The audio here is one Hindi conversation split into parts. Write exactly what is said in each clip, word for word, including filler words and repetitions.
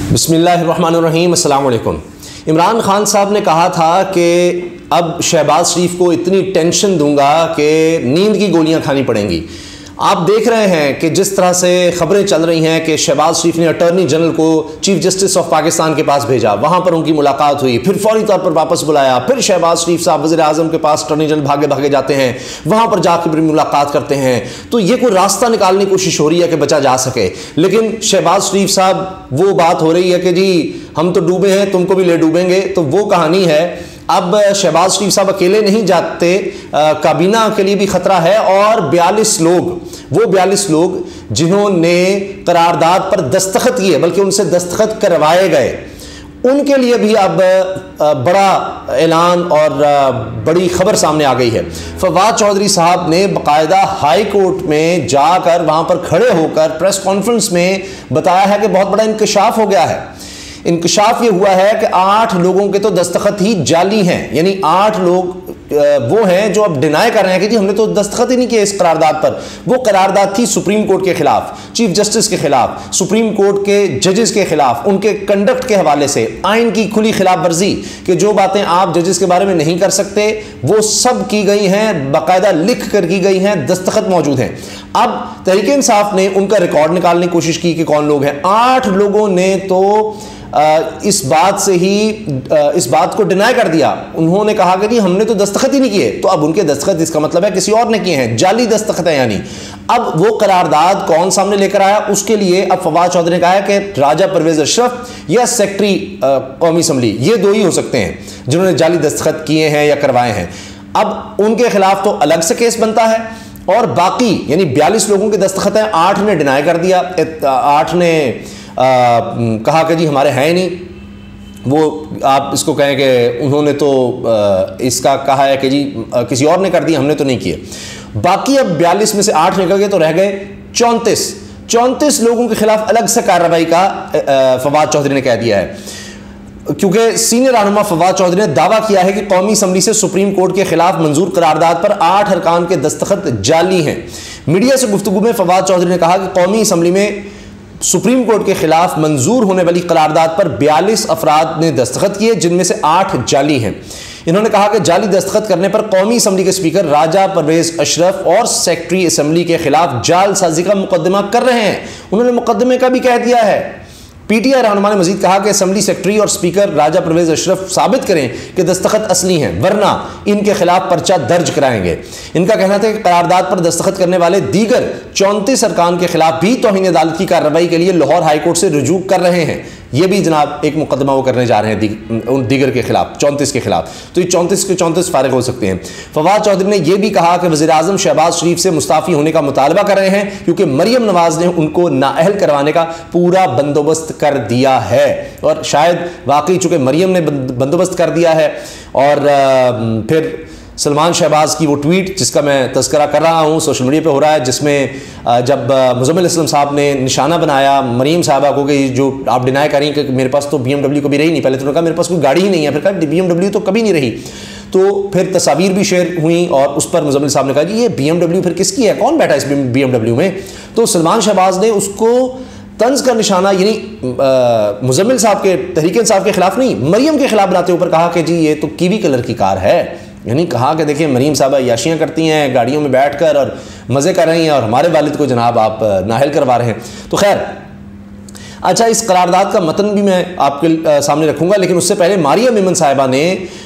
बिस्मिल्लाहिर्रहमानिर्रहीम, अस्सलाम वालेकुम। इमरान खान साहब ने कहा था कि अब शहबाज शरीफ को इतनी टेंशन दूंगा कि नींद की गोलियां खानी पड़ेंगी। आप देख रहे हैं कि जिस तरह से खबरें चल रही हैं कि शहबाज शरीफ ने अटॉर्नी जनरल को चीफ जस्टिस ऑफ पाकिस्तान के पास भेजा, वहां पर उनकी मुलाकात हुई, फिर फौरी तौर पर वापस बुलाया, फिर शहबाज शरीफ साहब वज़ीर आज़म के पास अटॉर्नी जनरल भागे भागे जाते हैं, वहां पर जाकर फिर मुलाकात करते हैं। तो ये कोई रास्ता निकालने की कोशिश हो रही है कि बचा जा सके। लेकिन शहबाज शरीफ साहब, वो बात हो रही है कि जी हम तो डूबे हैं, तुमको भी ले डूबेंगे, तो वो कहानी है। अब शहबाज शरीफ साहब अकेले नहीं जाते, काबीना के लिए भी खतरा है। और बयालीस लोग, वो बयालीस लोग जिन्होंने करारदाद पर दस्तखत किए, बल्कि उनसे दस्तखत करवाए गए, उनके लिए भी अब बड़ा ऐलान और बड़ी खबर सामने आ गई है। फवाद चौधरी साहब ने बाकायदा हाई कोर्ट में जाकर वहां पर खड़े होकर प्रेस कॉन्फ्रेंस में बताया है कि बहुत बड़ा इंकशाफ हो गया है। इंकशाफ ये हुआ है कि आठ लोगों के तो दस्तखत ही जाली हैं, यानी आठ लोग वो हैं जो अब डिनाई कर रहे हैं कि जी हमने तो दस्तखत ही नहीं किए इस करारदाद पर। वो करारदाद थी सुप्रीम कोर्ट के खिलाफ, चीफ जस्टिस के खिलाफ, सुप्रीम कोर्ट के जजेस के खिलाफ, उनके कंडक्ट के हवाले से, आइन की खुली खिलाफ वर्जी कि जो बातें आप जजेस के बारे में नहीं कर सकते वो सब की गई हैं, बाकायदा लिख कर की गई हैं, दस्तखत मौजूद हैं। अब तहरीक इंसाफ ने उनका रिकॉर्ड निकालने की कोशिश की कि कौन लोग हैं। आठ लोगों ने तो इस बात से ही इस बात को डिनाई कर दिया। उन्होंने कहा कि हमने तो दस्तखत ही नहीं किए। तो अब उनके दस्तखत, इसका मतलब है किसी और ने किए हैं, जाली दस्तखत है। यानी अब वो करारदाद कौन सामने लेकर आया, उसके लिए अब फवाद चौधरी ने कहा है कि राजा परवेज अशरफ या सेक्रेटरी कौमी असम्बली, ये दो ही हो सकते हैं जिन्होंने जाली दस्तखत किए हैं या करवाए हैं। अब उनके खिलाफ तो अलग से केस बनता है, और बाकी यानी बयालीस लोगों के दस्तखत हैं, आठ ने डिनाई कर दिया, आठ ने आ, कहा कि जी हमारे हैं ही नहीं। वो आप इसको कहें कि उन्होंने तो आ, इसका कहा है कि जी आ, किसी और ने कर दिया, हमने तो नहीं किए। बाकी अब बयालीस में से आठ निकल गए तो रह गए चौंतीस चौंतीस लोगों के खिलाफ अलग से कार्रवाई का फवाद चौधरी ने कह दिया है, क्योंकि सीनियर रहनुमा फवाद चौधरी ने दावा किया है कि कौमी असम्बली से सुप्रीम कोर्ट के खिलाफ मंजूर करारदाद पर आठ अरकान के दस्तखत जाली हैं। मीडिया से गुफ्तगू में फवाद चौधरी ने कहा कि कौमी असम्बली में सुप्रीम कोर्ट के खिलाफ मंजूर होने वाली करारदाद पर बयालीस अफराद ने दस्तखत किए, जिनमें से आठ जाली हैं। इन्होंने कहा कि जाली दस्तखत करने पर कौमी असम्बली के स्पीकर राजा परवेज अशरफ और सेक्रेटरी असम्बली के खिलाफ जालसाजी का मुकदमा कर रहे हैं। उन्होंने मुकदमे का भी कह दिया है। पीटीआई रहनुमा ने मजीद कहा कि असम्बली सेक्रेटरी और स्पीकर राजा परवेज अशरफ साबित करें कि दस्तखत असली हैं, वरना इनके खिलाफ पर्चा दर्ज कराएंगे। इनका कहना था कि करारदाद पर दस्तखत करने वाले दीगर चौंतीस अरकान के खिलाफ भी तौहीन अदालत की कार्रवाई के लिए लाहौर हाईकोर्ट से रुजू कर रहे हैं। ये भी जनाब एक मुकदमा वो करने जा रहे हैं दी, उन दीगर के खिलाफ, चौंतीस के खिलाफ। तो ये चौंतीस के चौंतीस फारिग हो सकते हैं। फवाद चौधरी ने यह भी कहा कि वज़ीर आज़म शहबाज शरीफ से मुस्ताफ़ी होने का मुतालबा कर रहे हैं, क्योंकि मरियम नवाज ने उनको नाअहल करवाने का पूरा बंदोबस्त कर दिया है। और शायद वाकई चूंकि मरियम ने बंदोबस्त कर दिया है, और फिर सलमान शहबाज की वो ट्वीट जिसका मैं तज़किरा कर रहा हूँ सोशल मीडिया पे हो रहा है, जिसमें जब मुज़म्मिल असलम साहब ने निशाना बनाया मरीम साहबा को कि जो आप डिनाई करें कि मेरे पास तो बी एम डब्ल्यू कभी रही नहीं, पहले तो उन्होंने कहा मेरे पास कोई गाड़ी ही नहीं है, फिर कहा बी एम डब्ल्यू तो कभी नहीं रही। तो फिर तस्वीर भी शेयर हुई और उस पर मुज़म्मिल साहब ने कहा जी ये बी एम डब्ल्यू फिर किसकी है, कौन बैठा है इस बी एम डब्ल्यू में। तो सलमान शहबाज ने उसको तंज का निशाना यानी मुज़म्मिल साहब के, तहरीक इंसाफ के खिलाफ नहीं, मरियम के खिलाफ बनाते ऊपर कहा कि जी ये तो कीवी कलर की कार है। यानी कहा कि देखिए मरीम साहबा याशियाँ करती हैं गाड़ियों में बैठकर और मज़े कर रही हैं, और हमारे वालिद को जनाब आप नाहल करवा रहे हैं। तो खैर, अच्छा, इस करारदाद का मतन भी मैं आपके सामने रखूँगा, लेकिन उससे पहले मारिया मेमन साहिबा ने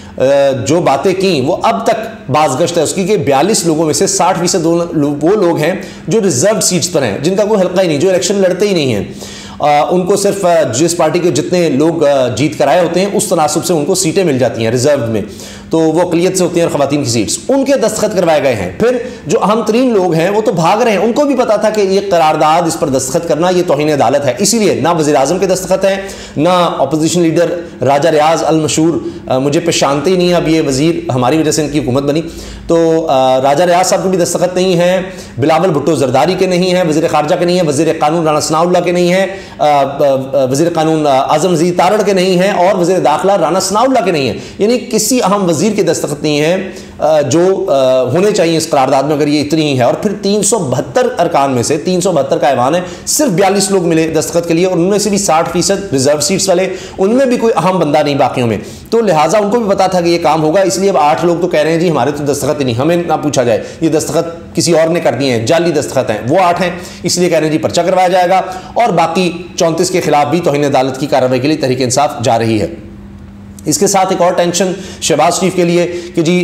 जो बातें की वो अब तक बाज़गश्त है उसकी कि बयालीस लोगों में से साठ फीसद वो लोग हैं जो रिजर्व सीट्स पर हैं, जिनका कोई हल्का ही नहीं, जो इलेक्शन लड़ते ही नहीं हैं। आ, उनको सिर्फ जिस पार्टी के जितने लोग जीत कर आए होते हैं उस तनासब से उनको सीटें मिल जाती हैं रिजर्व में, तो वो अक़लियत से होती हैं ख़वातीन की सीट्स, उनके दस्तखत करवाए गए हैं। फिर जो अहम तरीन लोग हैं वो तो भाग रहे हैं, उनको भी पता था कि ये करारदाद, इस पर दस्तखत करना ये तौहीन अदालत है, इसीलिए ना वज़ीर आज़म के दस्तखत हैं, ना अपोजिशन लीडर राजा रियाज अल मशहूर, मुझे पहचानते ही नहीं है, अब ये वज़ीर हमारी वजह से इनकी हुकूमत बनी, तो आ, राजा रियाज साहब के भी दस्तखत नहीं है, बिलावल भुट्टो जरदारी के नहीं है, वज़ीर ख़ारजा के नहीं है, वज़ीर क़ानून राना सनाउल्लाह के नहीं है, वज़ीर क़ानून आज़म ज़ी तारड़ के नहीं है, और वज़ीर दाखिला राना सनाउल्लाह के नहीं है। यानी किसी अहम वजीर के दस्तखत नहीं है जो होने चाहिए इस करारदाद में, अगर ये इतनी ही है। और फिर तीन सौ बहत्तर अरकान में से तीन सौ बहत्तर का ऐवान है, सिर्फ बयालीस लोग मिले दस्तखत के लिए, और उनमें से भी साठ फीसद रिजर्व सीट्स वाले, उनमें भी कोई अहम बंदा नहीं बाकियों में। तो लिहाजा उनको भी पता था कि ये काम होगा, इसलिए अब आठ लोग तो कह रहे हैं जी हमारे तो दस्तखत ही नहीं, हमें ना पूछा जाए, ये दस्तखत किसी और ने कर दिए हैं, जाली दस्तखत हैं। वो आठ हैं, इसलिए कह रहे हैं जी पर्चा करवाया जाएगा। और बाकी चौंतीस के खिलाफ भी तौहीन अदालत की कार्रवाई के लिए तहरीक इंसाफ जा रही है। इसके साथ एक और टेंशन शहबाज शरीफ के लिए कि जी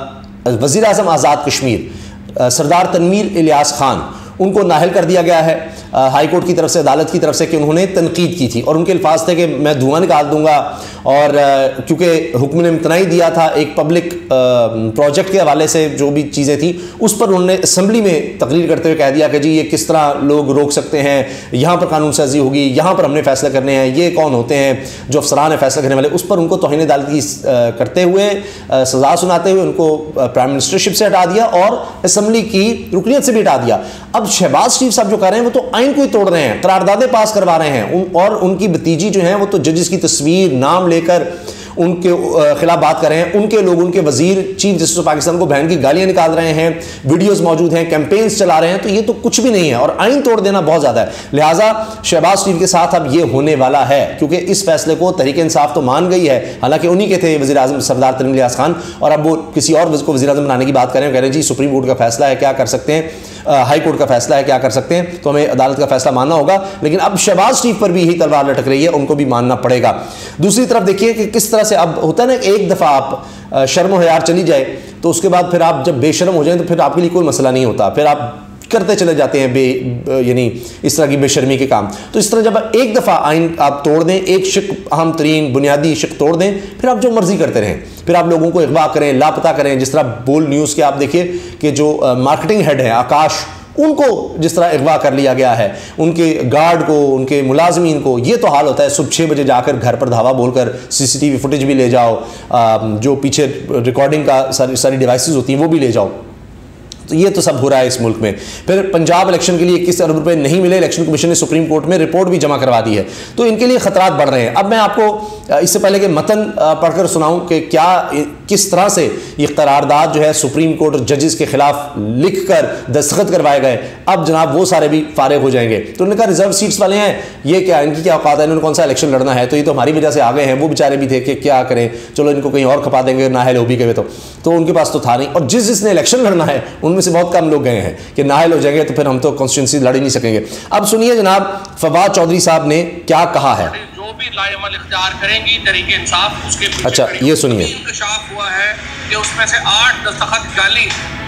वज़ीर आज़म आज़ाद कश्मीर सरदार तनवीर इलियास खान, उनको नाहल कर दिया गया है हाई कोर्ट की तरफ से, अदालत की तरफ से, कि उन्होंने तनकीद की थी और उनके अल्फाज थे कि मैं धुआं निकाल दूंगा। और क्योंकि हुक्म ने इम्तनाई दिया था एक पब्लिक प्रोजेक्ट के हवाले से, जो भी चीज़ें थी उस पर उन्होंने असम्बली में तकरीर करते हुए कह दिया कि जी ये किस तरह लोग रोक सकते हैं, यहाँ पर कानून साजी होगी, यहाँ पर हमने फैसला करने हैं, ये कौन होते हैं जो अफसरान है फैसला करने वाले। उस पर उनको तौहीन अदालत की करते हुए, सज़ा सुनाते हुए उनको प्राइम मिनिस्टरशिप से हटा दिया और असम्बली की रुकनीत से भी हटा दिया। अब शहबाज शरीफ साहब जो कर रहे हैं वो तो आइन को ही तोड़ रहे हैं, करारदादे पास करवा रहे हैं उन, और उनकी भतीजी जो है वो तो जजेस की तस्वीर नाम लेकर उनके खिलाफ बात कर रहे हैं। उनके लोग, उनके वजीर चीफ जस्टिस ऑफ पाकिस्तान को बहन की गालियां निकाल रहे हैं, वीडियोस मौजूद हैं, कैंपेन्स चला रहे हैं। तो ये तो कुछ भी नहीं है और आइन तोड़ देना बहुत ज़्यादा है। लिहाजा शहबाज शरीफ के साथ अब ये होने वाला है, क्योंकि इस फैसले को तहरीक इंसाफ तो मान गई है, हालांकि उन्हीं के थे वज़ीर आज़म सरदार तनवीर इलियास खान, और अब वो किसी और को वज़ीर आज़म बनाने की बात कर रहे हैं। कह रहे हैं जी सुप्रीम कोर्ट का फैसला है, क्या कर सकते हैं, हाई कोर्ट का फैसला है, क्या कर सकते हैं, तो हमें अदालत का फैसला मानना होगा। लेकिन अब शहबाज शरीफ पर भी यही तलवार लटक रही है, उनको भी मानना पड़ेगा। दूसरी तरफ देखिए कि किस तरह से अब होता है ना, एक दफ़ा आप शर्म हयार चली जाए तो उसके बाद फिर आप जब बेशर्म हो जाए तो फिर आपके लिए कोई मसला नहीं होता, फिर आप करते चले जाते हैं बे यानी इस तरह की बेशर्मी के काम। तो इस तरह जब एक दफ़ा आइन आप तोड़ दें, एक शिक अहम तरीन बुनियादी शिक तोड़ दें, फिर आप जो मर्जी करते रहें, फिर आप लोगों को अगवा करें, लापता करें। जिस तरह बोल न्यूज़ के आप देखिए कि जो मार्केटिंग हेड है आकाश, उनको जिस तरह अगवा कर लिया गया है, उनके गार्ड को, उनके मुलाजमीन को, ये तो हाल होता है। सुबह छः बजे जाकर घर पर धावा बोलकर सीसीटीवी फुटेज भी ले जाओ, जो पीछे रिकॉर्डिंग का सारी सारी डिवाइसेस होती हैं वो भी ले जाओ। तो ये तो सब हो रहा है इस मुल्क में। फिर पंजाब इलेक्शन के लिए इक्कीस अरब रुपए नहीं मिले, इलेक्शन कमीशन ने सुप्रीम कोर्ट में रिपोर्ट भी जमा करवा दी है, तो इनके लिए खतरात बढ़ रहे हैं। अब मैं आपको इससे पहले कि मतन पढ़कर सुनाऊं कि क्या किस तरह से ये करारदाद जो है सुप्रीम कोर्ट और जजेस के खिलाफ लिख कर दस्तखत करवाए गए, अब जनाब वो सारे भी फारिग हो जाएंगे। तो उन्होंने कहा रिजर्व सीट्स वाले हैं, ये क्या, इनकी क्या औकात है, इन्होंने कौन सा इलेक्शन लड़ना है, तो ये तो हमारी वजह से आ गए हैं। वो बेचारे भी थे कि क्या करें, चलो इनको कहीं और खपा देंगे, नाहल हो भी गए तो तो उनके पास तो था नहीं। और जिस जिसने इलेक्शन लड़ना है उनमें से बहुत कम लोग गए हैं कि नाहल हो जाएंगे तो फिर हम तो कॉन्स्टिट्यूंसी लड़ ही नहीं सकेंगे। अब सुनिए जनाब फवाद चौधरी साहब ने क्या कहा है। जो भी लाएमल इख्तियार करेंगी तरीके इंसाफ उसके पीछे अच्छा ये सुनिए। इंकशाफ हुआ है कि उसमें से आठ दस्तखत जाली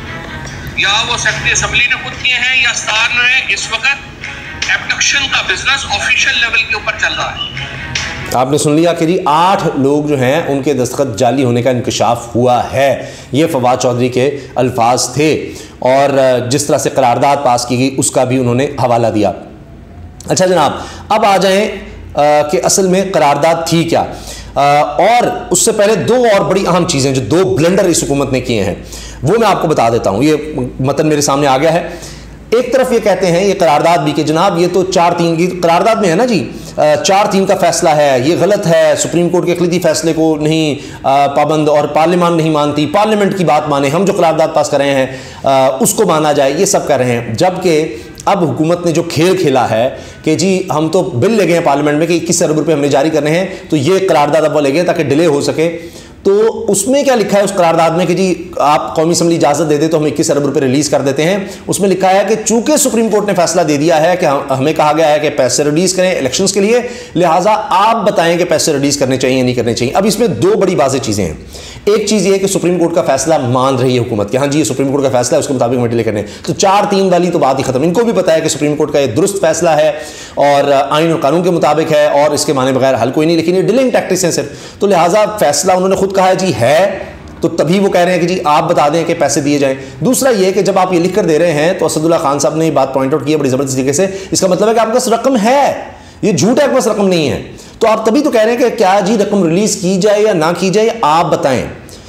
या वो सेक्रेटरी असेंबली ने खुद किए हैं या स्टार ने। इस वक्त एब्डक्शन का बिजनेस ऑफिशियल लेवल के ऊपर चल रहा है। आपने सुन लिया कि जी आठ लोग जो हैं उनके दस्तखत जाली होने का इंकशाफ हुआ है, ये फवाद चौधरी के अल्फाज थे। और जिस तरह से करारदाद पास की गई उसका भी उन्होंने हवाला दिया। अच्छा जनाब, अब आ जाएं कि असल में करारदाद थी क्या। आ, और उससे पहले दो और बड़ी अहम चीज़ें जो दो ब्लंडर इस हुकूमत ने किए हैं वो मैं आपको बता देता हूँ। ये मतन मेरे सामने आ गया है। एक तरफ ये कहते हैं ये करारदाद भी कि जनाब ये तो चार तीन की करारदाद में है ना जी, चार तीन का फैसला है, ये गलत है, सुप्रीम कोर्ट के अक़लीदी फैसले को नहीं पाबंद और पार्लियामान नहीं मानती, पार्लियामेंट की बात माने, हम जो करारदाद पास कर रहे हैं उसको माना जाए, ये सब कर रहे हैं। जबकि अब हुकूमत ने जो खेल खेला है कि जी हम तो बिल ले गए हैं पार्लियामेंट में कि इक्कीस अरब रुपये हमने जारी करने हैं, तो ये करारदाद अब वो ले गए ताकि डिले हो सके। तो उसमें क्या लिखा है उस करारदाद में कि जी आप कौमी असम्बली इजाज़त दे दे तो हम इक्कीस अरब रुपये रिलीज़ कर देते हैं। उसमें लिखा है कि चूंकि सुप्रीम कोर्ट ने फैसला दे दिया है कि हमें कहा गया है कि पैसे रिलीज़ करें इलेक्शंस के लिए, लिहाजा आप बताएं कि पैसे रिलीज़ करने चाहिए या नहीं करने चाहिए। अब इसमें दो बड़ी वाज़ेह चीज़ें हैं। एक चीज़ ये है कि सुप्रीम कोर्ट का फैसला मान रही है हुकूमत कि हाँ जी ये सुप्रीम कोर्ट का फैसला है, उसके मुताबिक हम डिले करने। तो चार तीन वाली तो बात ही खत्म। इनको भी पता है कि सुप्रीम कोर्ट का ये दुरुस्त फैसला है और आइन और कानून के मुताबिक है और इसके माने बगैर हल कोई नहीं, लेकिन ये डिलेइंग टैक्टिक्स हैं सिर्फ। तो लिहाजा फैसला उन्होंने खुद कहा है जी है, तो तभी वो कह रहे हैं कि जी आप बता दें कि पैसे दिए जाएं। दूसरा ये कि जब आप ये लिख कर दे रहे हैं तो असदुल्ला खान साहब ने ये बात पॉइंट आउट की है बड़ी ज़बरदस्त तरीके से, इसका मतलब है कि आपके पास रकम है, ये झूठ है आपके पास रकम नहीं है। तो आप तभी तो कह रहे हैं कि क्या जी रकम रिलीज़ की जाए या ना की जाए आप बताएं।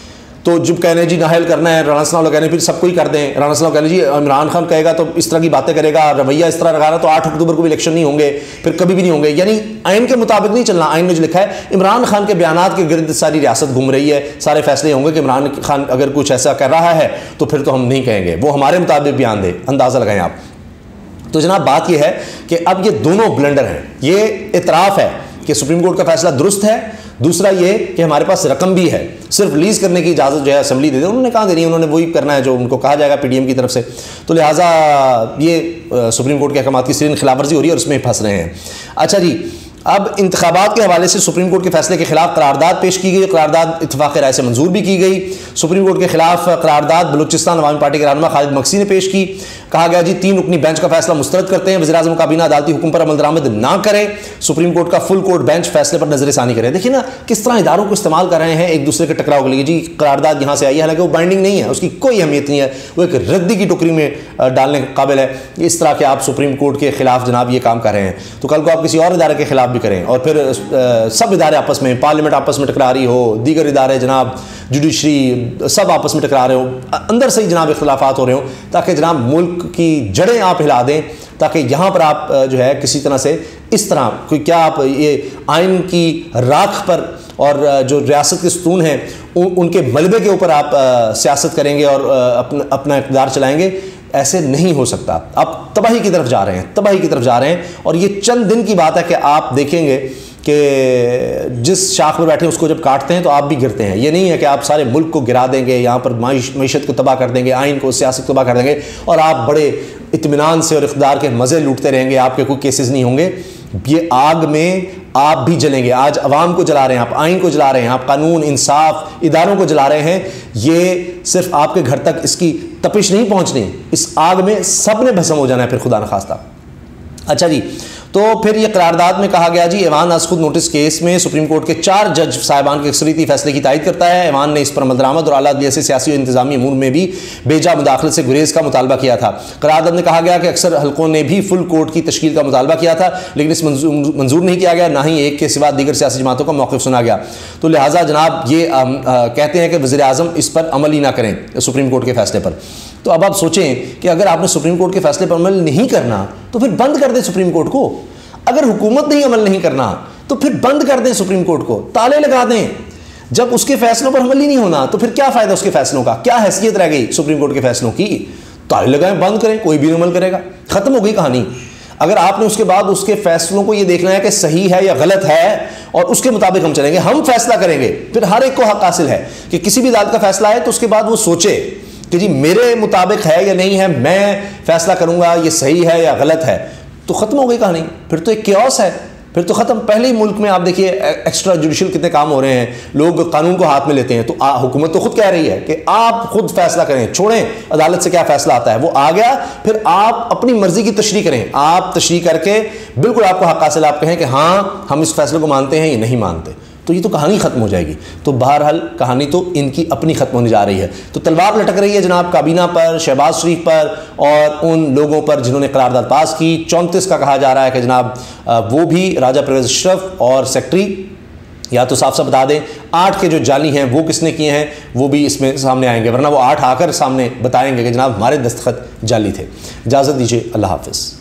तो जब कहने जी नाहल करना है, राना सनाउल्लाह कहने फिर सबको ही कर दें, राना सनाउल्लाह कहने जी इमरान खान कहेगा तो इस तरह की बातें करेगा, रवैया इस तरह रखा रहा तो आठ अक्टूबर को भी इलेक्शन नहीं होंगे, फिर कभी भी नहीं होंगे। यानी आइन के मुताबिक नहीं चलना। आइन में जो लिखा है, इमरान खान के बयानात के गिर्द सारी रियासत घूम रही है, सारे फैसले होंगे कि इमरान खान अगर कुछ ऐसा कर रहा है तो फिर तो हम नहीं कहेंगे, वो हमारे मुताबिक बयान दे। अंदाज़ा लगाएं आप। तो जनाब बात यह है कि अब ये दोनों ब्लंडर हैं। ये इतराफ़ है कि सुप्रीम कोर्ट का फैसला दुरुस्त है, दूसरा ये कि हमारे पास रकम भी है, सिर्फ रिलीज़ करने की इजाज़त जो है असेंबली दे दे। उन्होंने कहाँ देनी है, उन्होंने वही करना है जो उनको कहा जाएगा पीडीएम की तरफ से। तो लिहाजा ये सुप्रीम कोर्ट के अहकाम की सीरीन खिलाफवर्जी हो रही है और उसमें फंस रहे हैं। अच्छा जी, अब इंतखाबात के हवाले से सुप्रीम कोर्ट के फैसले के खिलाफ करारदाद पेश की गई। करारदाद इत्तफाक़ राय से मंजूर भी की गई। सुप्रीम कोर्ट के खिलाफ करारदाद बलूचिस्तान अवामी पार्टी के रहनुमा खालिद मकसी ने पेश की। कहा गया जी तीन रुकनी बेंच का फैसला मुस्तरद करते हैं, वज़ीर आज़म काबीना अदालती हुक्म पर अमल दरामद ना करे, सुप्रीम कोर्ट का फुल कोर्ट बेंच फैसले पर नजरसानी करे। देखिए ना किस तरह इदारों को इस्तेमाल कर रहे हैं एक दूसरे के टकराव के लिए। जी करारदाद यहाँ से आई है, हालांकि वो बाइंडिंग नहीं है, उसकी कोई अहमियत नहीं है, वो एक रद्दी की टोकरी में डालने के काबिल है। इस तरह के आप सुप्रीम कोर्ट के खिलाफ जनाब ये काम कर रहे हैं, तो कल को आप किसी और इदारे के खिलाफ भी करें और फिर आ, सब इदारे आपस में, पार्लियामेंट आपस में टकरा रही हो, दीगर इदारे जनाब जुडिशरी सब आपस में टकरा रहे हो, अंदर से ही जनाब इख्तलाफात हो रहे हो, ताकि जनाब मुल्क की जड़ें आप हिला दें, ताकि यहाँ पर आप जो है किसी तरह से इस तरह कोई क्या आप ये आइन की राख पर और जो रियासत के सतून हैं उन, उनके मलबे के ऊपर आप आ, सियासत करेंगे और आ, अपना अपना इक़्तिदार चलाएंगे। ऐसे नहीं हो सकता। आप तबाही की तरफ जा रहे हैं, तबाही की तरफ जा रहे हैं। और ये चंद दिन की बात है कि आप देखेंगे कि जिस शाख पर बैठे उसको जब काटते हैं तो आप भी गिरते हैं। ये नहीं है कि आप सारे मुल्क को गिरा देंगे, यहाँ पर मईशत को तबाह कर देंगे, आइन को, सियासत को तबाह कर देंगे और आप बड़े इत्मीनान से और इक़्तिदार के मज़े लूटते रहेंगे, आपके कोई केसेस नहीं होंगे। ये आग में आप भी जलेंगे। आज अवाम को जला रहे हैं आप, आइन को जला रहे हैं आप, कानून इंसाफ इदारों को जला रहे हैं। ये सिर्फ आपके घर तक इसकी तपिश नहीं पहुंचनी, इस आग में सब ने भस्म हो जाना है फिर, खुदा न खास्ता। अच्छा जी, तो फिर ये करारदाद में कहा गया जी ऐवान आज खुद नोटिस केस में सुप्रीम कोर्ट के चार जज साहिबान के अक्सरियती फैसले की तायद करता है। ऐवान ने इस पर अमल दरामद और आला अदलिया से सियासी और इंतजामी अमूर में भी बेजा मुदाखलत से गुरेज का मुतालबा किया था। करारदाद में कहा गया कि अक्सर हल्कों ने भी फुल कोर्ट की तश्कील का मुतालबा किया था, लेकिन इस मंजूर नहीं किया गया, ना ही एक के सिवा दीगर सियासी जमातों का मौक़िफ़ सुना गया। तो लिहाजा जनाब ये आ, आ, कहते हैं कि वज़ीर आज़म इस पर अमल ही ना करें सुप्रीम कोर्ट के फैसले पर। तो अब आप सोचें कि अगर आपने सुप्रीम कोर्ट के फैसले पर अमल नहीं करना तो फिर बंद कर दें सुप्रीम कोर्ट को। अगर हुकूमत नहीं अमल नहीं करना तो फिर बंद कर दें सुप्रीम कोर्ट को, ताले लगा दें। जब उसके फैसलों पर अमल ही नहीं होना तो फिर क्या फ़ायदा उसके फैसलों का, क्या हैसियत रह गई सुप्रीम कोर्ट के फैसलों की। ताले लगाएं, बंद करें, कोई भी अमल करेगा, ख़त्म हो गई कहानी। अगर आपने उसके बाद उसके फैसलों को ये देखना है कि सही है या गलत है और उसके मुताबिक हम चलेंगे, हम फैसला करेंगे, फिर हर एक को हक हासिल है कि किसी भी अदालत का फैसला है तो उसके बाद वो सोचे कि जी मेरे मुताबिक है या नहीं है, मैं फैसला करूंगा ये सही है या गलत है। तो ख़त्म हो गई कहानी, फिर तो एक क्योस है, फिर तो ख़त्म। पहले ही मुल्क में आप देखिए एक्स्ट्रा जुडिशल कितने काम हो रहे हैं, लोग कानून को हाथ में लेते हैं। तो हुकूमत तो खुद कह रही है कि आप खुद फैसला करें, छोड़ें अदालत से क्या फैसला आता है। वो आ गया, फिर आप अपनी मर्जी की तशरीह करें, आप तशरीह करके बिल्कुल आपको हक हासिल, आप कहें कि हाँ हम इस फैसले को मानते हैं या नहीं मानते, तो ये तो कहानी ख़त्म हो जाएगी। तो बहरहाल कहानी तो इनकी अपनी ख़त्म होने जा रही है। तो तलवार लटक रही है जनाब काबीना पर, शहबाज शरीफ पर और उन लोगों पर जिन्होंने करारदाद पास की। चौंतीस का कहा जा रहा है कि जनाब वो भी राजा परवेज़ अशरफ और सेक्रेटरी, या तो साफ साफ बता दें आठ के जो जाली हैं वो किसने किए हैं, वो भी इसमें सामने आएंगे, वरना वो आठ आकर सामने बताएंगे कि जनाब हमारे दस्तखत जाली थे। इजाज़त दीजिए, अल्लाह हाफ़िज़।